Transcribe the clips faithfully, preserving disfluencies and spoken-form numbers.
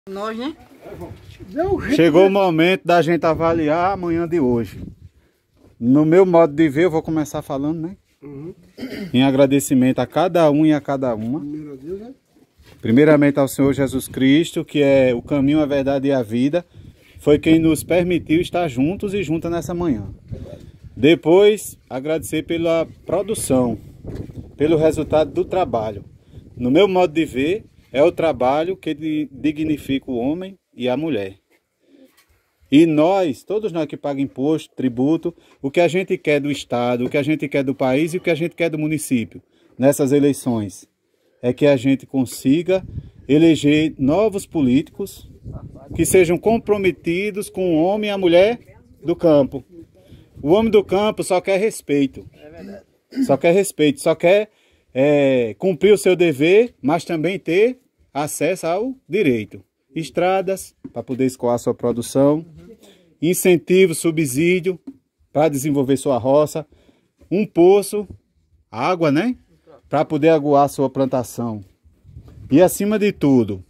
Nós, né? Chegou o momento da gente avaliar a manhã de hoje. No meu modo de ver, eu vou começar falando, né? Uhum. Em agradecimento a cada um e a cada uma. Primeiro a Deus, né? Primeiramente ao Senhor Jesus Cristo, que é o caminho, a verdade e a vida. Foi quem nos permitiu estar juntos e juntas nessa manhã. Depois, agradecer pela produção, pelo resultado do trabalho. No meu modo de ver, é o trabalho que dignifica o homem e a mulher. E nós, todos nós que pagamos imposto, tributo, o que a gente quer do Estado, o que a gente quer do país e o que a gente quer do município, nessas eleições, é que a gente consiga eleger novos políticos que sejam comprometidos com o homem e a mulher do campo. O homem do campo só quer respeito. É verdade. Só quer respeito, só quer é, cumprir o seu dever, mas também ter acesso ao direito. Estradas, para poder escoar sua produção, incentivo, subsídio, para desenvolver sua roça, um poço, água, né? Para poder aguar sua plantação. E acima de tudo,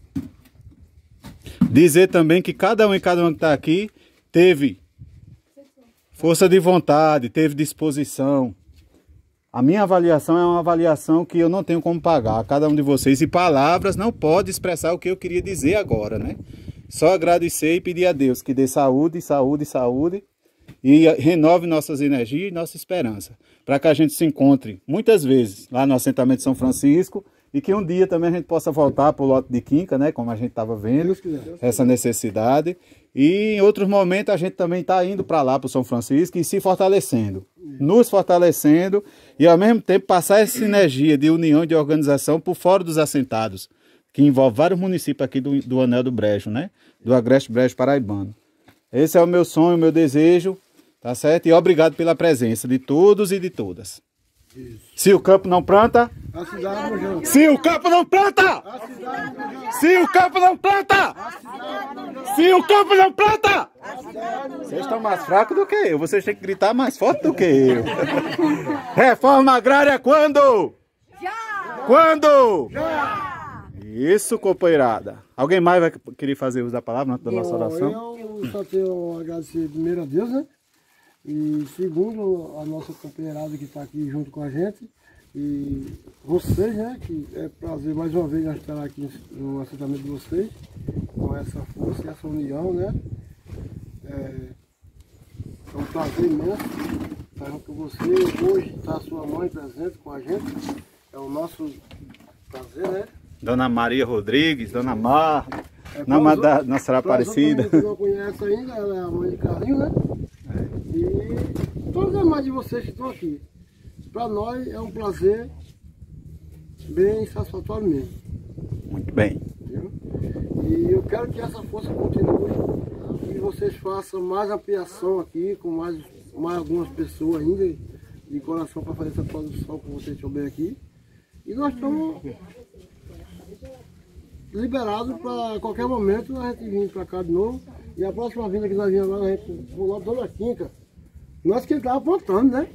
dizer também que cada um e cada um que está aqui teve força de vontade, teve disposição. A minha avaliação é uma avaliação que eu não tenho como pagar a cada um de vocês. E palavras não podem expressar o que eu queria dizer agora, né? Só agradecer e pedir a Deus que dê saúde, saúde, saúde. E renove nossas energias e nossa esperança. Para que a gente se encontre muitas vezes lá no assentamento de São Francisco. E que um dia também a gente possa voltar para o lote de Quinca, né? Como a gente estava vendo, essa necessidade. E em outros momentos a gente também está indo para lá, para o São Francisco, e se fortalecendo. Nos fortalecendo e ao mesmo tempo passar essa energia de união e de organização por fora dos assentados. Que envolve vários municípios aqui do, do Anel do Brejo, né? Do Agreste Brejo Paraibano. Esse é o meu sonho, o meu desejo, tá certo? E obrigado pela presença de todos e de todas. Isso. Se o campo não planta, a cidade não se o campo não planta, se o campo não planta, se o campo não planta, vocês estão mais fracos do que eu, vocês têm que gritar mais forte do que eu. Reforma agrária quando? Já! Quando? Já! Isso, companheirada. Alguém mais vai querer fazer uso da palavra antes da nossa oração? Eu só tenho a agradecer primeiro a Deus, né? E segundo, a nossa companheirada que está aqui junto com a gente. E vocês, né? Que é prazer mais uma vez estar aqui no assentamento de vocês. Com essa força e essa união, né? É, é um prazer imenso estar junto com você. Hoje está a sua mãe presente com a gente. É o nosso prazer, né? Dona Maria Rodrigues, Dona Mar, é, Dona da Nossa Senhora Aparecida. Você não conhece ainda, ela é a mãe de Carlinhos, né? É. E todas as mães de vocês que estão aqui. Para nós é um prazer bem satisfatório mesmo. Muito bem. Entendeu? E eu quero que essa força continue, que vocês façam mais ampliação aqui, com mais, mais algumas pessoas ainda de coração para fazer essa produção que vocês souberem aqui. E nós estamos liberados para qualquer momento a gente vir para cá de novo. E a próxima vinda que nós viemos agora, a gente vou lá Dona Quinca. Nós que estávamos apontando, né?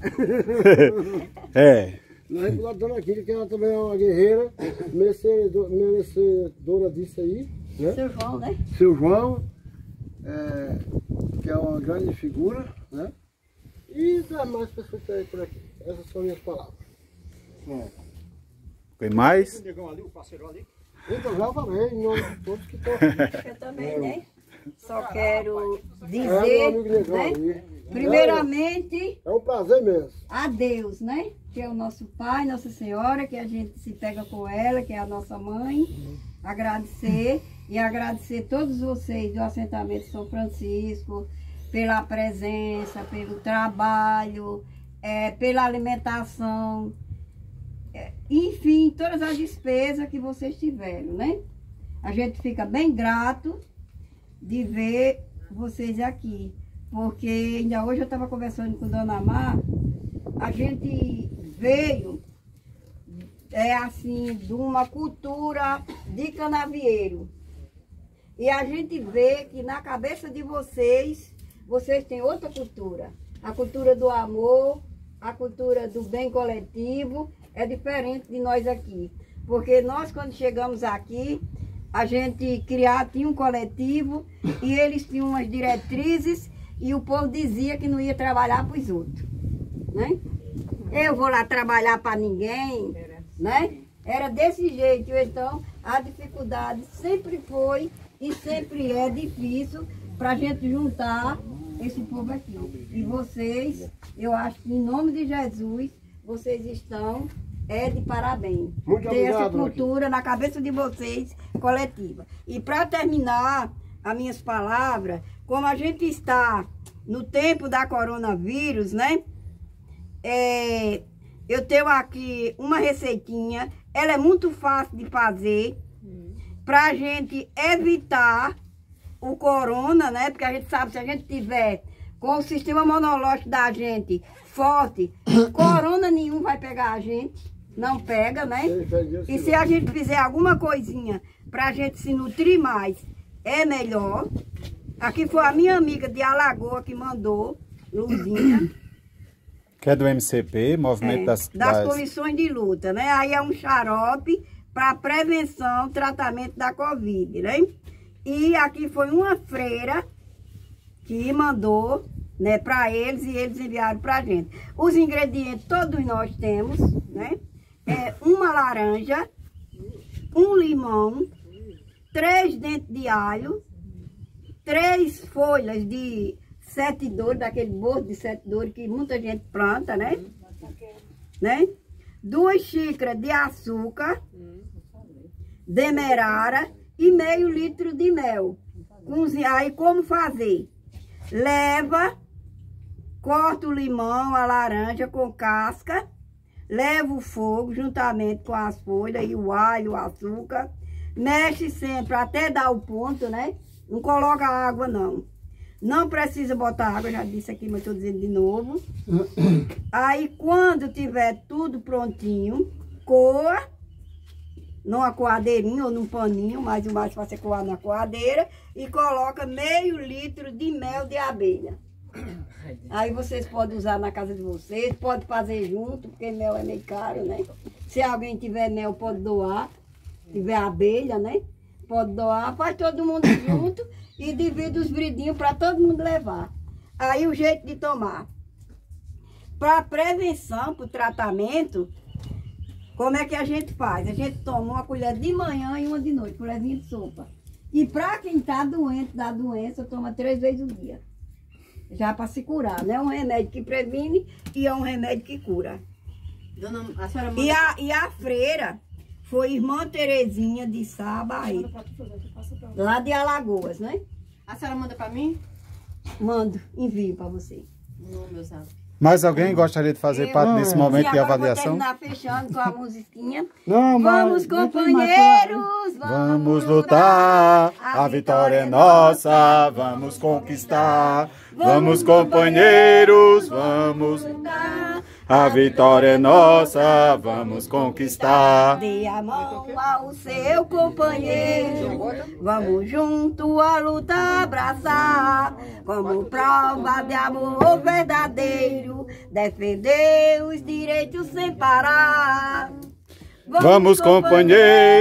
É. Nós vamos lá Dona Quinca, que ela também é uma guerreira, merecedora, merecedora disso aí. Né? Seu João, né? Seu João, é, que é uma grande figura, né? E das mais pessoas que estão aí por aqui. Essas são minhas palavras. É. Tem mais? Então já falei, em nome de todos que estão aqui. Eu também, né? Só quero dizer, É, meu amigo legal né? aí. Primeiramente, É um prazer mesmo. a Deus, né? Que é o nosso Pai, Nossa Senhora, que a gente se pega com ela, que é a nossa mãe. Agradecer e agradecer todos vocês do assentamento São Francisco pela presença, pelo trabalho, é, pela alimentação, é, enfim, todas as despesas que vocês tiveram, né? A gente fica bem grato de ver vocês aqui, porque ainda hoje eu estava conversando com Dona Mar, a gente veio, é assim, de uma cultura de canavieiro, e a gente vê que na cabeça de vocês, vocês têm outra cultura, a cultura do amor, a cultura do bem coletivo, é diferente de nós aqui, porque nós quando chegamos aqui, a gente criar, tinha um coletivo e eles tinham umas diretrizes e o povo dizia que não ia trabalhar para os outros, né? Eu vou lá trabalhar para ninguém, né? Era desse jeito. Então, a dificuldade sempre foi e sempre é difícil para a gente juntar esse povo aqui. E vocês, eu acho que em nome de Jesus, vocês estão é de parabéns. Muito ter essa obrigado, cultura na cabeça de vocês, coletiva. E para terminar as minhas palavras, como a gente está no tempo da coronavírus, né? É, eu tenho aqui uma receitinha, ela é muito fácil de fazer, para a gente evitar o corona, né? Porque a gente sabe, se a gente tiver com o sistema imunológico da gente forte, corona nenhum vai pegar a gente, não pega, né? E se a gente fizer alguma coisinha para a gente se nutrir mais, é melhor. Aqui foi a minha amiga de Alagoa que mandou, Luzinha. Que é do M C P, Movimento É, das, das das... comissões de luta, né? Aí é um xarope para prevenção, tratamento da Covid, né? E aqui foi uma freira que mandou, né, para eles e eles enviaram para a gente. Os ingredientes todos nós temos, né? É uma laranja, um limão, três dentes de alho, três folhas de sete dores, daquele bolo de sete dores que muita gente planta, né? né? Duas xícaras de açúcar, demerara e meio litro de mel. Cozinhar. Aí como fazer? Leva, corta o limão, a laranja com casca, leva o fogo juntamente com as folhas e o alho, o açúcar, mexe sempre até dar o ponto, né? Não coloca água não. Não precisa botar água, já disse aqui, mas estou dizendo de novo. Aí quando tiver tudo prontinho, coa numa coadeirinha ou num paninho, mas o mais fácil é coar na coadeira, e coloca meio litro de mel de abelha. Aí vocês podem usar na casa de vocês, pode fazer junto, porque mel é meio caro, né? Se alguém tiver mel, pode doar. Tiver abelha, né? Pode doar, faz todo mundo junto e divide os bridinhos para todo mundo levar. Aí o jeito de tomar. Para prevenção, para o tratamento, como é que a gente faz? A gente toma uma colher de manhã e uma de noite, colherzinha de sopa. E para quem está doente da doença, toma três vezes o dia. Já para se curar, né? É um remédio que previne e é um remédio que cura. Dona, a senhora manda... E a, e a freira foi irmã Terezinha de Sá, Bahia, lá de Alagoas, né? A senhora manda pra mim? Mando, envio para você. No meu zap. Mais alguém gostaria de fazer Eu- parte desse E momento de agora avaliação? vou terminar fechando com a musiquinha. Não, Vamos, mas não tem mais companheiros, Vamos lutar, a vitória é nossa, vamos conquistar. Vamos, companheiros, vamos. lutar. A vitória é nossa, vamos conquistar. Dê a mão ao seu companheiro, vamos junto a luta abraçar, como prova de amor verdadeiro, defender os direitos sem parar. Vamos, companheiros.